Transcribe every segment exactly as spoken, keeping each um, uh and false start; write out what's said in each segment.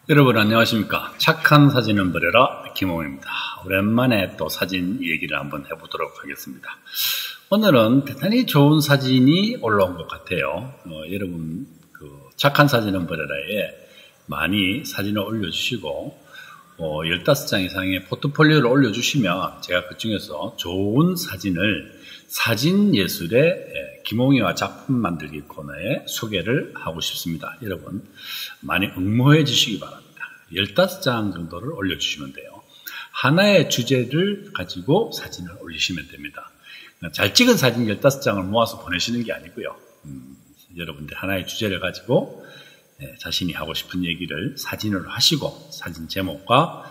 여러분 안녕하십니까. 착한 사진은 버려라 김홍입니다. 오랜만에 또 사진 얘기를 한번 해보도록 하겠습니다. 오늘은 대단히 좋은 사진이 올라온 것 같아요. 어, 여러분 그 착한 사진은 버려라에 많이 사진을 올려주시고 어, 열다섯 장 이상의 포트폴리오를 올려주시면 제가 그 중에서 좋은 사진을 사진예술의 김홍희와 작품 만들기 코너에 소개를 하고 싶습니다. 여러분 많이 응모해 주시기 바랍니다. 열다섯 장 정도를 올려주시면 돼요. 하나의 주제를 가지고 사진을 올리시면 됩니다. 잘 찍은 사진 열다섯 장을 모아서 보내시는 게 아니고요. 음, 여러분들 하나의 주제를 가지고 네, 자신이 하고 싶은 얘기를 사진으로 하시고 사진 제목과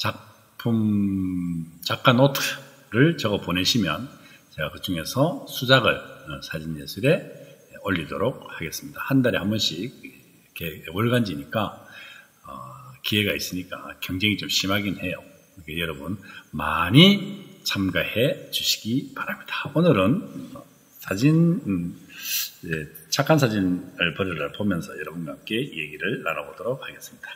작품 작가 노트를 적어 보내시면 제가 그 중에서 수작을 사진예술에 올리도록 하겠습니다. 한 달에 한 번씩 이렇게 월간지니까 어, 기회가 있으니까 경쟁이 좀 심하긴 해요. 그러니까 여러분 많이 참가해 주시기 바랍니다. 오늘은 사진 음, 예, 착한 사진을 버려라 보면서 여러분과 함께 얘기를 나눠보도록 하겠습니다.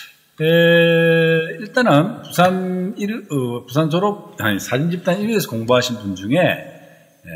에, 일단은 부산 일, 어, 부산 졸업 아니 사진 집단 일 위에서 공부하신 분 중에 에,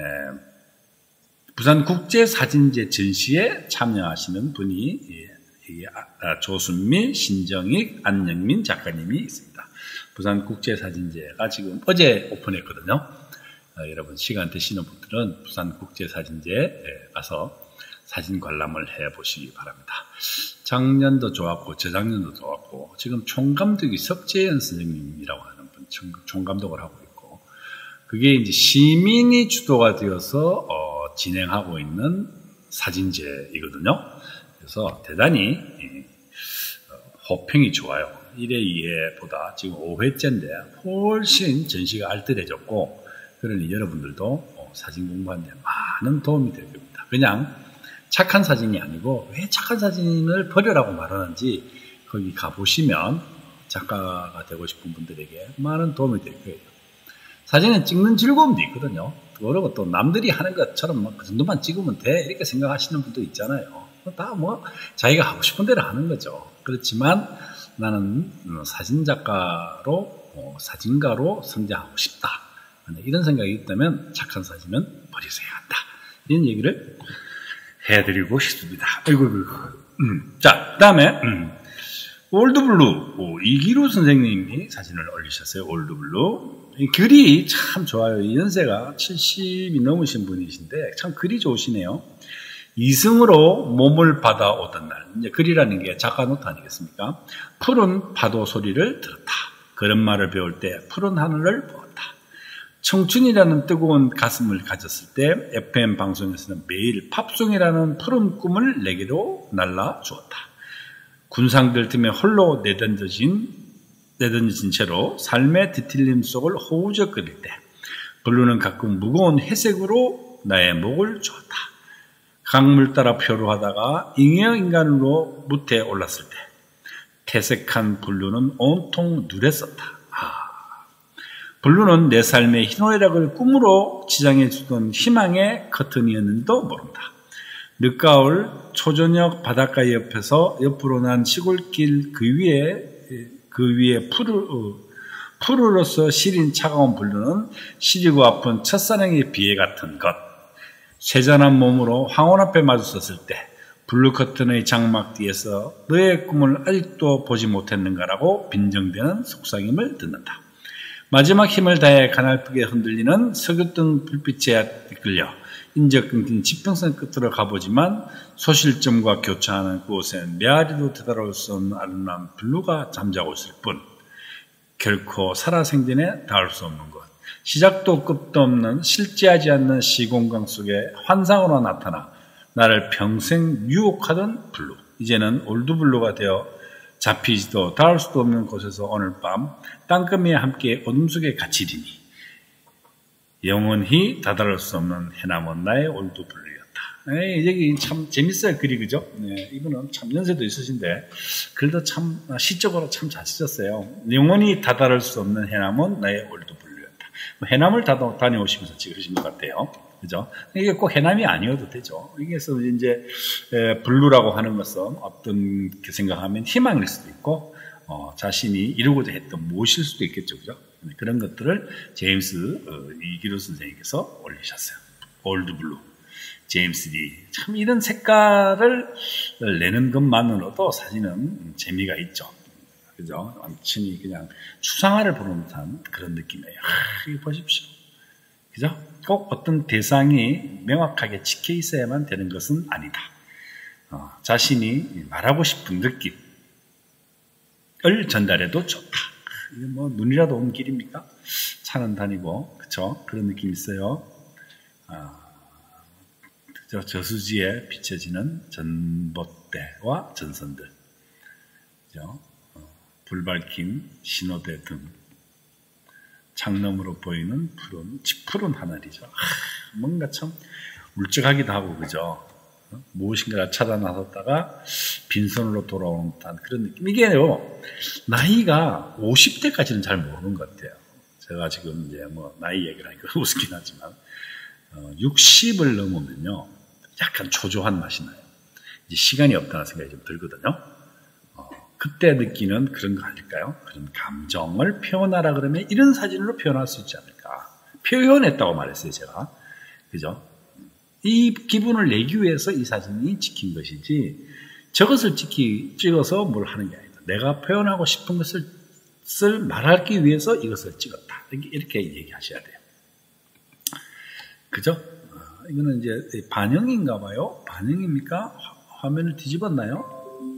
부산 국제 사진제 전시에 참여하시는 분이 예, 예, 아, 조순미, 신정익, 안영민 작가님이 있습니다. 부산 국제 사진제가 지금 어제 오픈했거든요. 어, 여러분 시간 되시는 분들은 부산 국제 사진제에 가서 사진 관람을 해 보시기 바랍니다. 작년도 좋았고 재작년도 좋았고 지금 총감독이 석재현 선생님이라고 하는 분 총감독을 하고 있고 그게 이제 시민이 주도가 되어서 어, 진행하고 있는 사진제이거든요. 그래서 대단히 어, 호평이 좋아요. 일 회, 이 회보다 지금 오 회째인데 훨씬 전시가 알뜰해졌고 그러니 여러분들도 어, 사진 공부하는 데 많은 도움이 될 겁니다. 그냥 착한 사진이 아니고 왜 착한 사진을 버려라고 말하는지 거기 가보시면 작가가 되고 싶은 분들에게 많은 도움이 될 거예요. 사진은 찍는 즐거움도 있거든요. 그리고 또 남들이 하는 것처럼 뭐 그 정도만 찍으면 돼 이렇게 생각하시는 분도 있잖아요. 다 뭐 자기가 하고 싶은 대로 하는 거죠. 그렇지만 나는 사진작가로 사진가로 성장하고 싶다. 이런 생각이 있다면 착한 사진은 버리셔야 한다. 이런 얘기를 해드리고 싶습니다. 아이고, 아이고. 음. 자, 그 다음에, 음. 올드블루, 오, 이기루 선생님이 사진을 올리셨어요. 올드블루. 이 글이 참 좋아요. 이 연세가 칠십이 넘으신 분이신데, 참 글이 좋으시네요. 이승으로 몸을 받아오던 날. 이제 글이라는 게 작가 노트 아니겠습니까? 푸른 파도 소리를 들었다. 그런 말을 배울 때 푸른 하늘을 보았다. 청춘이라는 뜨거운 가슴을 가졌을 때 에프엠 방송에서는 매일 팝송이라는 푸른 꿈을 내게로 날라주었다. 군상들 틈에 홀로 내던져진, 내던져진 채로 삶의 뒤틀림 속을 호우적거릴 때 블루는 가끔 무거운 회색으로 나의 목을 주었다. 강물 따라 표류하다가 잉여인간으로 무태에 올랐을 때 태색한 블루는 온통 누랬었다. 블루는 내 삶의 희노애락을 꿈으로 지장해 주던 희망의 커튼이었는지도 모른다. 늦가을 초저녁 바닷가 옆에서 옆으로 난 시골길 그 위에 그 위에 푸르 푸르로서 시린 차가운 블루는 시리고 아픈 첫사랑의 비애 같은 것. 쇠잔한 몸으로 황혼 앞에 마주섰을 때 블루 커튼의 장막 뒤에서 너의 꿈을 아직도 보지 못했는가라고 빈정대는 속삭임을 듣는다. 마지막 힘을 다해 가날프게 흔들리는 석유등 불빛에 이끌려 인적 끊긴 지평선 끝으로 가보지만 소실점과 교차하는 그곳엔 메아리도 되다를 수 없는 아름다운 블루가 잠자고 있을 뿐 결코 살아생전에 닿을 수 없는 것. 시작도 끝도 없는 실제하지 않는 시공간 속에 환상으로 나타나 나를 평생 유혹하던 블루. 이제는 올드블루가 되어 잡히지도 닿을 수도 없는 곳에서 오늘 밤 땅끝미와 함께 어둠 속에 갇히리니 영원히 다다를 수 없는 해남은 나의 올드블루였다. 에이, 여기 참 재밌어요 글이 그죠? 네, 이분은 참 연세도 있으신데 글도 참 시적으로 참 잘 쓰셨어요. 영원히 다다를 수 없는 해남은 나의 올드블루였다. 해남을 다녀오시면서 찍으신 것 같아요. 그죠? 이게 꼭 해남이 아니어도 되죠. 여기서 이제 블루라고 하는 것은 어떤 게 생각하면 희망일 수도 있고 어, 자신이 이루고자 했던 무엇일 수도 있겠죠, 그죠? 그런 것들을 제임스 어, 이기루 선생님께서 올리셨어요. 올드 블루, 제임스 리. 참 이런 색깔을 내는 것만으로도 사진은 재미가 있죠. 그죠? 완전히 그냥 추상화를 보는 듯한 그런 느낌이에요. 아, 이거 보십시오. 그죠? 꼭 어떤 대상이 명확하게 찍혀 있어야만 되는 것은 아니다. 어, 자신이 말하고 싶은 느낌을 전달해도 좋다. 이게 뭐 눈이라도 온 길입니까? 차는 다니고, 그쵸? 그런 느낌이 있어요. 어, 저 저수지에 비춰지는 전봇대와 전선들, 그죠? 어, 불 밝힌 신호대 등, 창너머로 보이는 푸른, 푸른 하늘이죠. 아, 뭔가 참 울적하기도 하고, 그죠? 어? 무엇인가를 찾아 나섰다가 빈손으로 돌아오는 듯한 그런 느낌. 이게요, 나이가 오십 대까지는 잘 모르는 것 같아요. 제가 지금 이제 뭐 나이 얘기를 하니까 웃긴 하지만, 어, 육십을 넘으면요, 약간 초조한 맛이 나요. 이제 시간이 없다는 생각이 좀 들거든요. 어, 그때 느끼는 그런 거 아닐까요? 그런 감정을 표현하라 그러면 이런 사진으로 표현할 수 있지 않을까. 표현했다고 말했어요, 제가. 그죠? 이 기분을 내기 위해서 이 사진이 찍힌 것이지, 저것을 찍기, 찍어서 뭘 하는 게 아니다. 내가 표현하고 싶은 것을 쓸, 말하기 위해서 이것을 찍었다. 이렇게, 이렇게 얘기하셔야 돼요. 그죠? 어, 이거는 이제 반영인가 봐요. 반영입니까? 화, 화면을 뒤집었나요?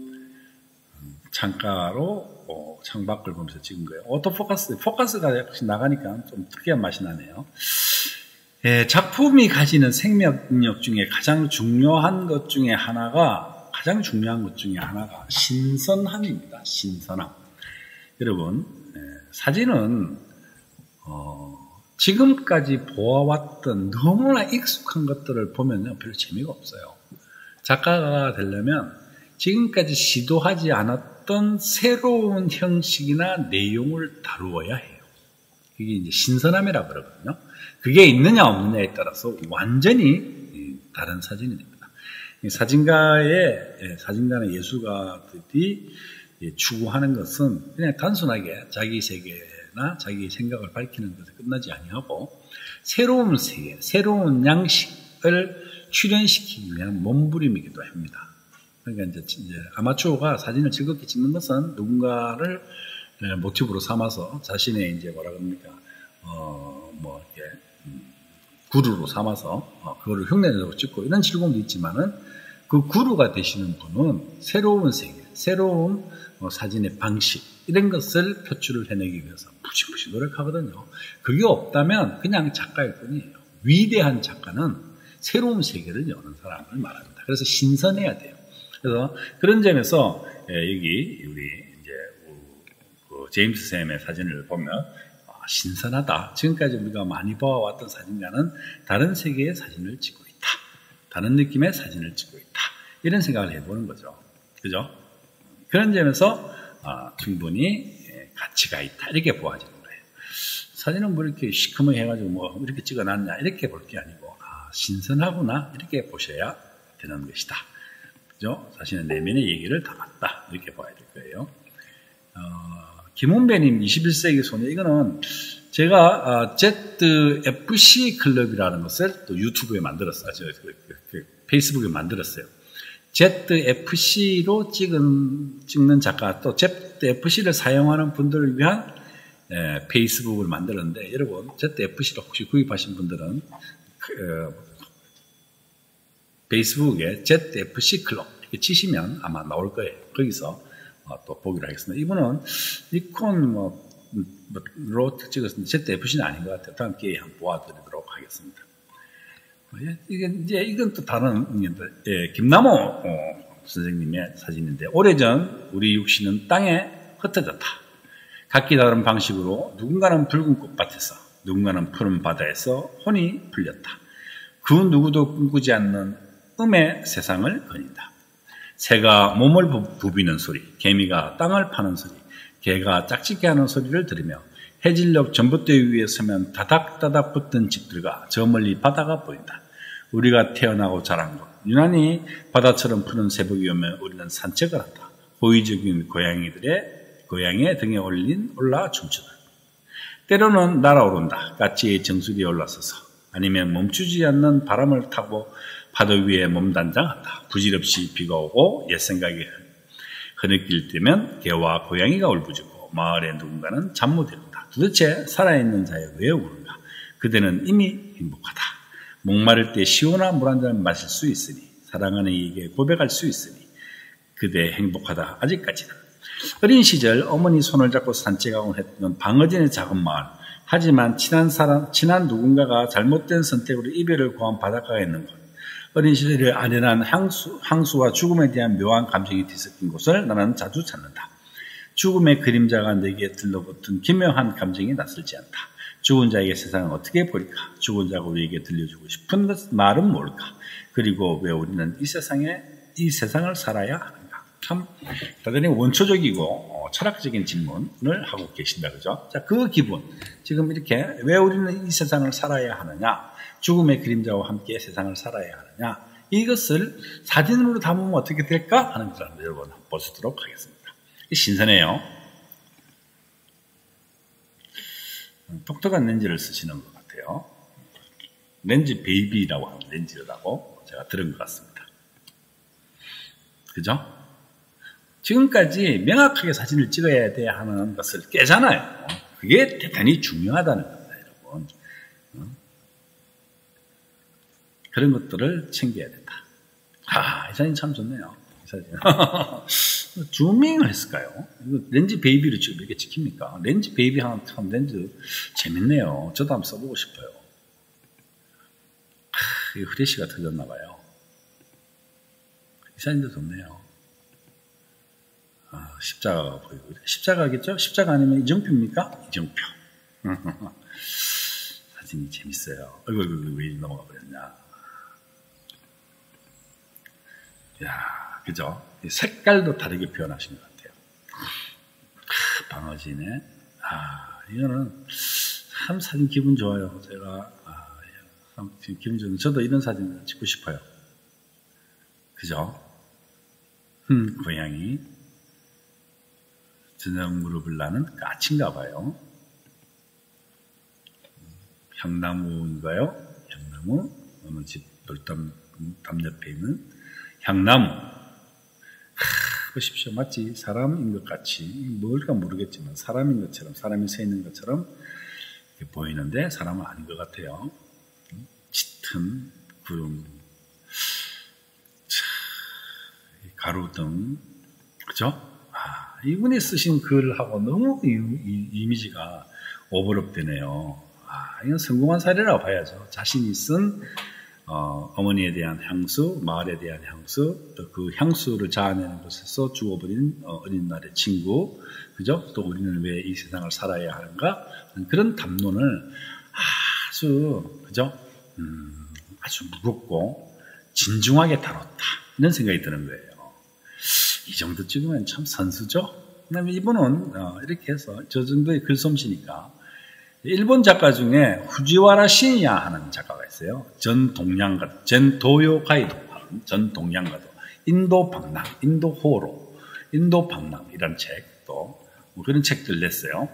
창가로 어, 창밖을 보면서 찍은 거예요. 오토포커스, 포커스가 역시 나가니까 좀 특이한 맛이 나네요. 예, 작품이 가지는 생명력 중에 가장 중요한 것 중에 하나가, 가장 중요한 것 중에 하나가 신선함입니다. 신선함. 여러분, 예, 사진은 어, 지금까지 보아왔던 너무나 익숙한 것들을 보면요, 별로 재미가 없어요. 작가가 되려면 지금까지 시도하지 않았던 새로운 형식이나 내용을 다루어야 해요. 그게 이제 신선함이라고 그러거든요. 그게 있느냐 없느냐에 따라서 완전히 다른 사진이 됩니다. 사진가의, 사진가나 예술가들이 추구하는 것은 그냥 단순하게 자기 세계나 자기 생각을 밝히는 것에 끝나지 아니하고 새로운 세계, 새로운 양식을 출현시키기 위한 몸부림이기도 합니다. 그러니까 이제, 이제 아마추어가 사진을 즐겁게 찍는 것은 누군가를 모티브로 삼아서 자신의 이제 뭐라 그럽니까, 어, 뭐, 이렇게, 음, 구루로 삼아서, 어, 그거를 흉내내고 찍고 이런 즐거움도 있지만은 그 구루가 되시는 분은 새로운 세계, 새로운 어, 사진의 방식, 이런 것을 표출을 해내기 위해서 푸시푸시 노력하거든요. 그게 없다면 그냥 작가일 뿐이에요. 위대한 작가는 새로운 세계를 여는 사람을 말합니다. 그래서 신선해야 돼요. 그래서 그런 점에서 예, 여기 우리 이제 그 제임스 샘의 사진을 보면 아, 신선하다. 지금까지 우리가 많이 보아왔던 사진과는 다른 세계의 사진을 찍고 있다. 다른 느낌의 사진을 찍고 있다. 이런 생각을 해보는 거죠. 그죠? 그런 점에서 아, 충분히 가치가 있다. 이렇게 보아지는 거예요. 사진은 뭐 이렇게 시커멓게 해가지고 뭐 이렇게 찍어놨냐 이렇게 볼 게 아니고 아, 신선하구나 이렇게 보셔야 되는 것이다. 그죠? 자신의 내면의 얘기를 담았다. 이렇게 봐야 될 거예요. 어, 김은배님 이십일 세기 소녀, 이거는 제가 어, 제트에프씨 클럽이라는 것을 또 유튜브에 만들었어요. 저, 그, 그, 그, 페이스북에 만들었어요. 제트에프씨로 찍은, 찍는 작가, 또 제트에프씨를 사용하는 분들을 위한 에, 페이스북을 만들었는데, 여러분 제트에프씨를 혹시 구입하신 분들은 그, 페이스북에 제트에프씨 클럽 이렇게 치시면 아마 나올 거예요. 거기서 어, 또 보기로 하겠습니다. 이분은 니콘 뭐, 로 찍었는데 제트에프씨는 아닌 것 같아요. 다음 기회에 한번 보아드리도록 하겠습니다. 이게 이제 이건 또 다른 예, 김남호 어, 선생님의 사진인데, 오래전 우리 육신은 땅에 흩어졌다. 각기 다른 방식으로 누군가는 붉은 꽃밭에서, 누군가는 푸른 바다에서 혼이 풀렸다. 그 누구도 꿈꾸지 않는 음의 세상을 거닌다. 새가 몸을 부비는 소리, 개미가 땅을 파는 소리, 개가 짝짓기 하는 소리를 들으며 해질녘 전봇대 위에 서면 다닥다닥 붙은 집들과 저 멀리 바다가 보인다. 우리가 태어나고 자란 곳, 유난히 바다처럼 푸른 새벽이 오면 우리는 산책을 한다. 호의적인 고양이들의 고양이의 등에 올린 올라 춤추다. 때로는 날아오른다. 까치의 정수리에 올라서서 아니면 멈추지 않는 바람을 타고 파도 위에 몸단장한다. 부질없이 비가 오고 옛 생각이 흐느낄 때면 개와 고양이가 울부짖고 마을의 누군가는 잠못이른다. 도대체 살아있는 자에 왜 우는가? 그대는 이미 행복하다. 목마를 때 시원한 물 한 잔 마실 수 있으니 사랑하는 이에게 고백할 수 있으니 그대 행복하다. 아직까지는. 어린 시절 어머니 손을 잡고 산책하곤 했던 방어진의 작은 마을. 하지만 친한 사람, 친한 누군가가 잘못된 선택으로 이별을 고한 바닷가에 있는 곳. 어린 시절에 아련한 향수, 향수와 죽음에 대한 묘한 감정이 뒤섞인 곳을 나는 자주 찾는다. 죽음의 그림자가 내게 들러붙은 기묘한 감정이 낯설지 않다. 죽은 자에게 세상을 어떻게 보일까? 죽은 자가 우리에게 들려주고 싶은 말은 뭘까? 그리고 왜 우리는 이 세상에, 이 세상을 살아야 하는가? 참, 대단히 원초적이고 어, 철학적인 질문을 하고 계신다. 그죠? 자, 그 기분. 지금 이렇게 왜 우리는 이 세상을 살아야 하느냐? 죽음의 그림자와 함께 세상을 살아야 하느냐? 이것을 사진으로 담으면 어떻게 될까? 하는 것을 여러분 보시도록 하겠습니다. 신선해요. 독특한 렌즈를 쓰시는 것 같아요. 렌즈 베이비라고 하는 렌즈라고 제가 들은 것 같습니다. 그죠? 지금까지 명확하게 사진을 찍어야 돼 하는 것을 깨잖아요. 그게 대단히 중요하다는 겁니다, 여러분. 그런 것들을 챙겨야 된다. 아, 이 사진 참 좋네요. 이 사진. 주밍을 했을까요? 이거 렌즈 베이비로 지금 이렇게 찍힙니까? 렌즈 베이비 하는 참 렌즈 재밌네요. 저도 한번 써보고 싶어요. 하, 이 후레쉬가 터졌나봐요. 이 사진도 좋네요. 아, 십자가가 보이고. 십자가겠죠? 십자가 아니면 이정표입니까? 이정표. 사진이 재밌어요. 어이구, 어이구, 왜 넘어가 버렸냐. 야, 그죠? 색깔도 다르게 표현하신 것 같아요. 아, 방어진에. 아, 이거는 참 사진 기분 좋아요. 제가, 아, 참 기분 좋은, 저도 이런 사진을 찍고 싶어요. 그죠? 음, 고양이. 저녁 무릎을 나는 까치인가 봐요. 향나무인가요? 향나무. 어느 집 돌담 담 옆에 있는 향나무. 하, 보십시오. 마치 사람인 것 같이, 뭘까 모르겠지만 사람인 것처럼, 사람이 서 있는 것처럼 이렇게 보이는데 사람은 아닌 것 같아요. 짙은 구름, 가로등, 그죠? 아, 이분이 쓰신 글하고 너무 이, 이, 이미지가 오버랩되네요. 아, 이건 성공한 사례라고 봐야죠. 자신이 쓴 어, 어머니에 대한 향수, 마을에 대한 향수, 또 그 향수를 자아내는 곳에서 죽어버린 어, 어린 날의 친구, 그죠? 또 우리는 왜 이 세상을 살아야 하는가? 그런 담론을 아주, 그죠? 음, 아주 무겁고 진중하게 다뤘다. 이런 생각이 드는 거예요. 이 정도 찍으면 참 선수죠? 그 다음에 이분은 어, 이렇게 해서 저 정도의 글솜씨니까 일본 작가 중에 후지와라 시니야 하는 작가가 있어요. 전 동양가도, 전 도요가이도 하는 전 동양가도, 인도 방랑, 인도 호로, 인도 방랑이라는 책도 뭐 그런 책들 냈어요.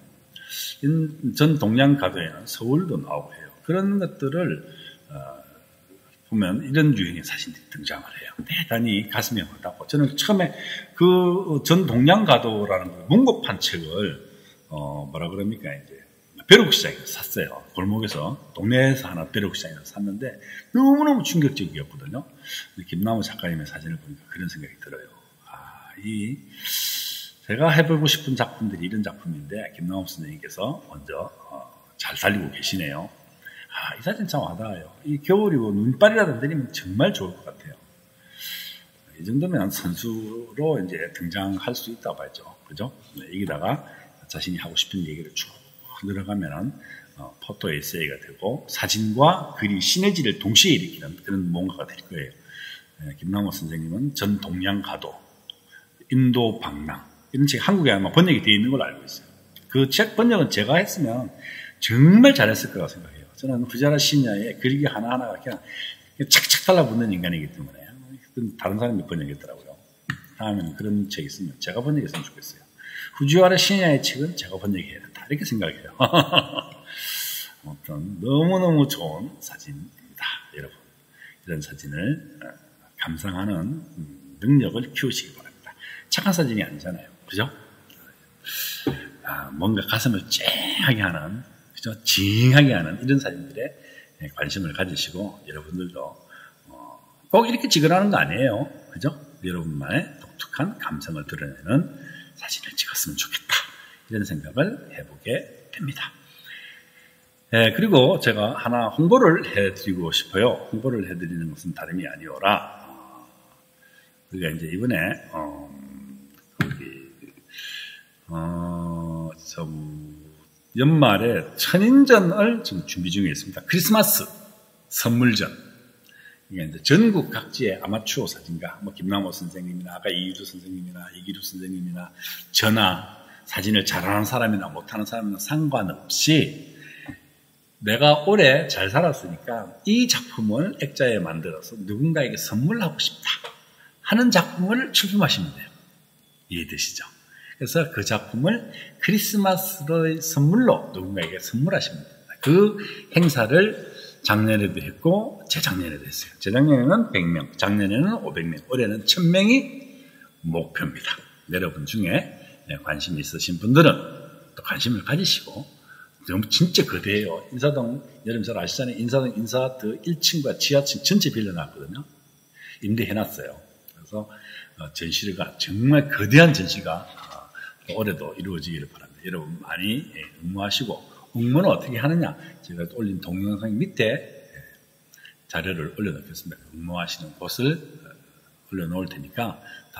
전 동양가도에는 서울도 나오고 해요. 그런 것들을 어, 보면 이런 유형의 사진들이 등장을 해요. 대단히 가슴이 와닿고 저는 처음에 그 전 동양가도라는 문고판 책을 어, 뭐라 그럽니까 이제 벼룩시장에서 샀어요. 골목에서, 동네에서 하나 벼룩시장에서 샀는데 너무너무 충격적이었거든요. 김남우 작가님의 사진을 보니까 그런 생각이 들어요. 아, 이, 제가 해보고 싶은 작품들이 이런 작품인데, 김남우 선생님께서 먼저, 어, 잘 살리고 계시네요. 아, 이 사진 참 와닿아요. 이 겨울이고 눈발이라도 내리면 정말 좋을 것 같아요. 이 정도면 선수로 이제 등장할 수 있다고 봐야죠. 그죠? 네, 여기다가 자신이 하고 싶은 얘기를 쭉 들어가면 어, 포토 에세이가 되고 사진과 글이 시너지를 동시에 일으키는 그런 뭔가가 될 거예요. 네, 김남호 선생님은 전 동양가도, 인도 방랑 이런 책 한국에 아마 번역이 되어 있는 걸로 알고 있어요. 그 책 번역은 제가 했으면 정말 잘했을 거라고 생각해요. 저는 후지와라 시니야의 글귀 하나하나가 그냥 착착 달라붙는 인간이기 때문에 다른 사람이 번역했더라고요. 다음에는 그런 책이 있으면 제가 번역했으면 좋겠어요. 후지와라 시냐의 책은 제가 번역해야 된다. 이렇게 생각해요. 아무튼 너무너무 좋은 사진입니다. 여러분. 이런 사진을 감상하는 능력을 키우시기 바랍니다. 착한 사진이 아니잖아요. 그죠? 아, 뭔가 가슴을 쨍하게 하는, 그죠? 징하게 하는 이런 사진들에 관심을 가지시고 여러분들도 어, 꼭 이렇게 찍으라는 거 아니에요. 그죠? 여러분만의 독특한 감성을 드러내는 사진을 찍었으면 좋겠다. 이런 생각을 해보게 됩니다. 예, 그리고 제가 하나 홍보를 해드리고 싶어요. 홍보를 해드리는 것은 다름이 아니오라. 우리가 이제 이번에, 어, 거기, 어, 좀, 연말에 천인전을 지금 준비 중에 있습니다. 크리스마스 선물전. 이게 이제 전국 각지의 아마추어 사진가, 뭐, 김남호 선생님이나, 아까 이기루 선생님이나, 이기루 선생님이나, 저나, 사진을 잘하는 사람이나 못하는 사람이나 상관없이, 내가 올해 잘 살았으니까 이 작품을 액자에 만들어서 누군가에게 선물하고 싶다 하는 작품을 출품하시면 돼요. 이해되시죠? 그래서 그 작품을 크리스마스의 선물로 누군가에게 선물하시면 됩니다. 그 행사를 작년에도 했고 재작년에도 했어요. 재작년에는 백 명, 작년에는 오백 명, 올해는 천 명이 목표입니다. 여러분 중에 관심이 있으신 분들은 또 관심을 가지시고 너무 진짜 거대해요. 인사동, 여러분 잘 아시잖아요. 인사동 인사트 일 층과 지하층 전체 빌려놨거든요. 임대해놨어요. 그래서 전시가 정말 거대한 전시가 올해도 이루어지기를 바랍니다. 여러분 많이 응모하시고, 응모는 어떻게 하느냐? 제가 올린 동영상 밑에 자료를 올려놓겠습니다. 응모하시는 곳을 올려놓을 테니까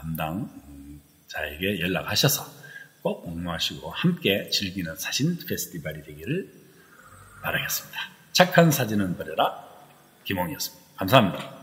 담당자에게 연락하셔서 꼭 응모하시고 함께 즐기는 사진 페스티벌이 되기를 바라겠습니다. 착한 사진은 버려라. 김홍이었습니다. 감사합니다.